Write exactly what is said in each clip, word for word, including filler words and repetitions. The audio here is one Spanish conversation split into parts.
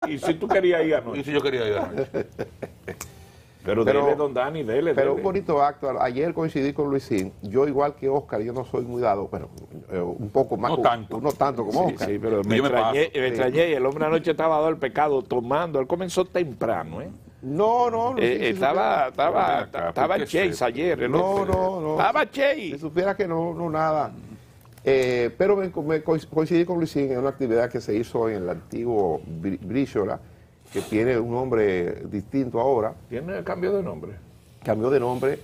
Y si tú querías ir anoche. Y si yo quería ir anoche. Pero, Pero- dele, don Dani, dele, Pero dele. un bonito acto. Ayer coincidí con Luisín. Yo, igual que Oscar, yo no soy muy dado, bueno, eh, un poco más. No tanto. No tanto como Sí, Oscar. sí, pero me Yo me extrañé, paso. me extrañé, y el hombre anoche estaba dado el pecado tomando. Él comenzó temprano, ¿eh? No, no, no. Eh, si- si estaba, supiera- estaba, Ven acá, estaba ¿por qué Chase es eso? ayer. el No, hombre. no, no. Estaba Si Chase. supiera que no, no, nada. Eh, pero me, me coincidí con Luisín en una actividad que se hizo en el antiguo Brí- Bríchola, que tiene un nombre distinto ahora. ¿Tiene el cambio de nombre? Cambió de nombre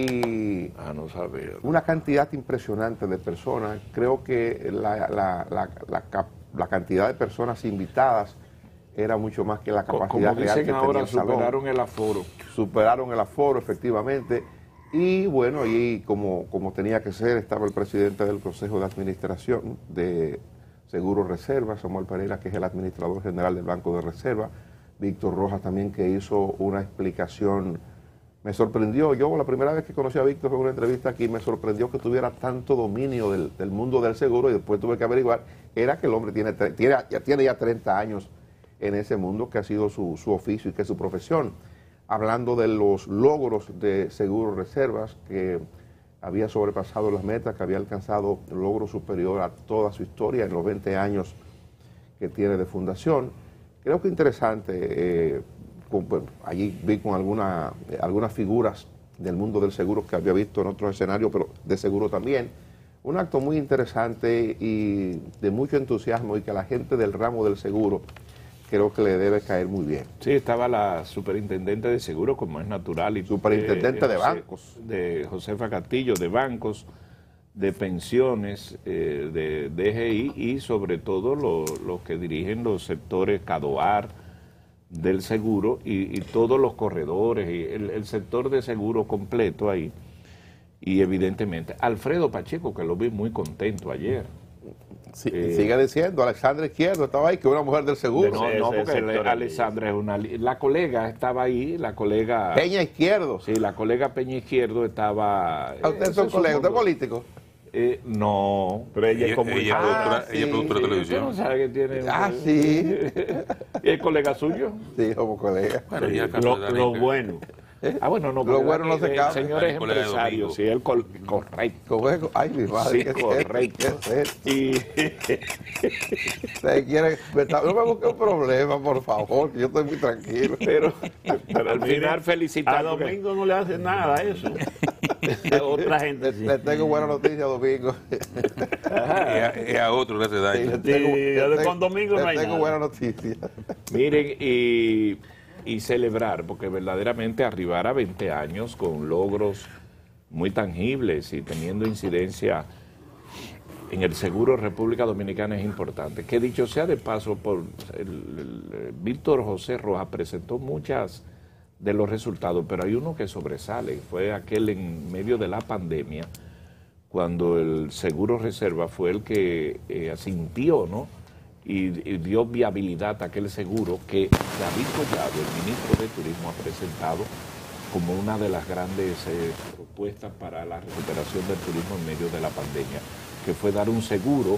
y Ah, no sabía. una cantidad impresionante de personas. Creo que la, la, la, la, cap- la cantidad de personas invitadas era mucho más que la Co- capacidad Como real dicen que tenía ahora, el salón. superaron el aforo. Superaron el aforo, efectivamente. Y bueno, y como, como tenía que ser, estaba el presidente del Consejo de Administración de Seguros Reserva, Samuel Pereira, que es el administrador general del Banco de Reserva, Víctor Rojas también, que hizo una explicación. Me sorprendió, yo la primera vez que conocí a Víctor en una entrevista aquí, me sorprendió que tuviera tanto dominio del, del mundo del seguro, y después tuve que averiguar, era que el hombre tiene, tre- tiene, ya, tiene ya treinta años en ese mundo, que ha sido su, su oficio y que es su profesión. Hablando de los logros de Seguros Reservas, que había sobrepasado las metas, que había alcanzado un logro superior a toda su historia en los veinte años que tiene de fundación. Creo que interesante. eh, con- bueno, allí vi con alguna, eh, algunas figuras del mundo del seguro que había visto en otros escenarios, pero de seguro también. Un acto muy interesante y de mucho entusiasmo, y que a la gente del ramo del seguro creo que le debe caer muy bien. Sí, estaba la superintendente de seguro, como es natural. Y, Superintendente de José- bancos. De Josefa Castillo, de bancos, de pensiones, eh, de D G I y sobre todo los los que dirigen los sectores CADOAR del seguro y, y todos los corredores, y el, el sector de seguro completo ahí. Y evidentemente Alfredo Pacheco, que lo vi muy contento ayer. Sí, Eh, sigue diciendo, Alexandra Izquierdo estaba ahí, que es una mujer del seguro. No, Ese- no, ese porque sector Alessandra es una... li- La colega estaba ahí, la colega... Peña Izquierdo. Sí, la colega Peña Izquierdo estaba... Ah, ¿Ustedes ese son es un colegas? ¿Usted es mundo- político? Eh, no. Pero ella es Ella, como ella es Ah, productora, sí. ella es productora de ¿Usted no televisión. sabe que tiene... Ah, sí. ¿Y el colega suyo? Sí, como colega. Bueno, y el caso lo, de Dani, lo que- bueno. Ah, bueno, no. Lo porque bueno no Dani, se eh, cambia. Señor es Dani, colega de empresario, Domingo. sí, él col- correcto. Como es- Ay, mi madre. Sí, ¿qué es correcto. esto? ¿Qué es esto? Y... Usted quiere- me está- no me busque un problema, por favor, que yo estoy muy tranquilo. Pero, pero al final A felicitar. porque- Domingo no le hace nada a eso. A otra gente Le, sí. le tengo buena noticia, Domingo. Es a, es a otro le hace Sí, daño. le tengo- Sí, le tengo- con Domingo le no hay tengo nada. buena noticia. Miren, y, y celebrar, porque verdaderamente arribar a veinte años con logros muy tangibles y teniendo incidencia en el seguro República Dominicana es importante. Que dicho sea de paso, por el, el- Víctor José Rojas presentó muchas de los resultados, pero hay uno que sobresale, fue aquel en medio de la pandemia, cuando el Seguro Reserva fue el que eh, asintió, ¿no? Y, y dio viabilidad a aquel seguro que David Collado, el ministro de Turismo, ha presentado como una de las grandes eh, propuestas para la recuperación del turismo en medio de la pandemia, que fue dar un seguro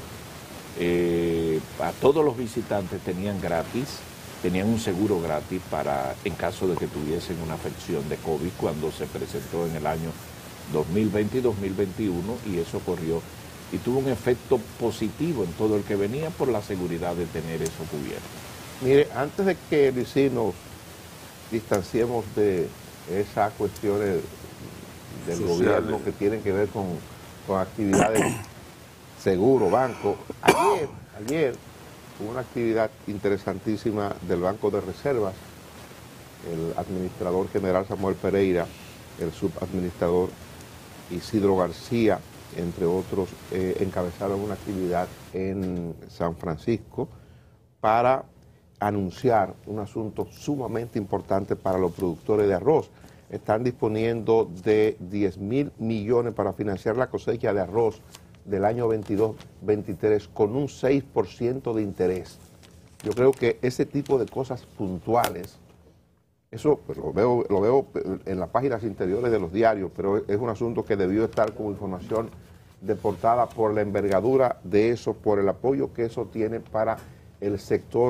eh, a todos los visitantes, tenían gratis, tenían un seguro gratis para en caso de que tuviesen una afección de COVID cuando se presentó en el año dos mil veinte y dos mil veintiuno, y eso ocurrió y tuvo un efecto positivo en todo el que venía por la seguridad de tener eso cubierto. Mire, antes de que Luisí nos distanciemos de esas cuestiones del Sociales. gobierno que tienen que ver con, con actividades seguro, banco, ayer, ayer hubo una actividad interesantísima del Banco de Reservas. El administrador general Samuel Pereira, el subadministrador Isidro García, entre otros, eh, encabezaron una actividad en San Francisco para anunciar un asunto sumamente importante para los productores de arroz. Están disponiendo de diez mil millones para financiar la cosecha de arroz del año veintidós veintitrés con un seis por ciento de interés. Yo creo que ese tipo de cosas puntuales, eso pues, lo veo, lo veo en las páginas interiores de los diarios, pero es un asunto que debió estar como información de portada por la envergadura de eso, por el apoyo que eso tiene para el sector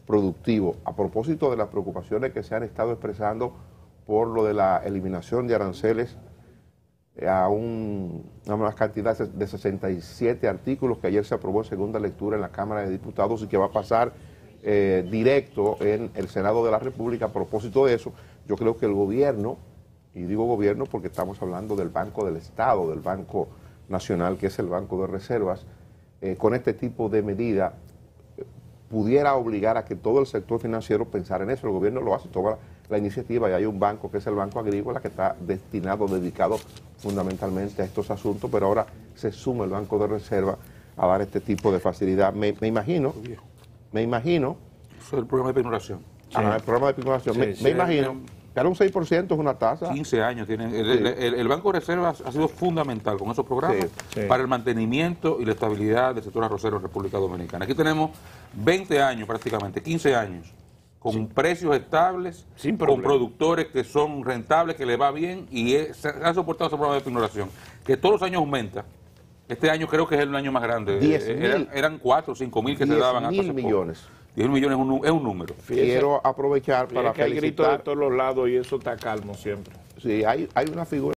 productivo. A propósito de las preocupaciones que se han estado expresando por lo de la eliminación de aranceles a, un, a una cantidad de sesenta y siete artículos que ayer se aprobó en segunda lectura en la Cámara de Diputados y que va a pasar eh, directo en el Senado de la República. A propósito de eso, yo creo que el gobierno, y digo gobierno porque estamos hablando del Banco del Estado, del Banco Nacional, que es el Banco de Reservas, eh, con este tipo de medida eh, pudiera obligar a que todo el sector financiero pensara en eso. El gobierno lo hace, toda la, la iniciativa, y hay un banco que es el Banco Agrícola que está destinado, dedicado fundamentalmente a estos asuntos, pero ahora se suma el Banco de Reserva a dar este tipo de facilidad. Me, me imagino, me imagino... Eso es el programa de penuración. Ajá, el programa de penuración. Sí, me, sí, me imagino... que ahora un seis por ciento es una tasa. quince años tienen. El, Sí. el, el, el Banco de Reservas ha sido fundamental con esos programas Sí, sí. para el mantenimiento y la estabilidad del sector arrocero en República Dominicana. Aquí tenemos veinte años prácticamente, quince años, con sí. precios estables, Sin con problema. productores que son rentables, que le va bien, y es, se ha soportado ese programa de penuración, que todos los años aumenta. Este año creo que es el año más grande. diez Eh, eran, eran cuatro o cinco mil que se daban hasta mil hace millones. poco. diez millones es un, es un número. Quiero aprovechar para Es que hay gritos de felicitar. todos los lados y eso está calmo siempre. Sí, hay, hay una figura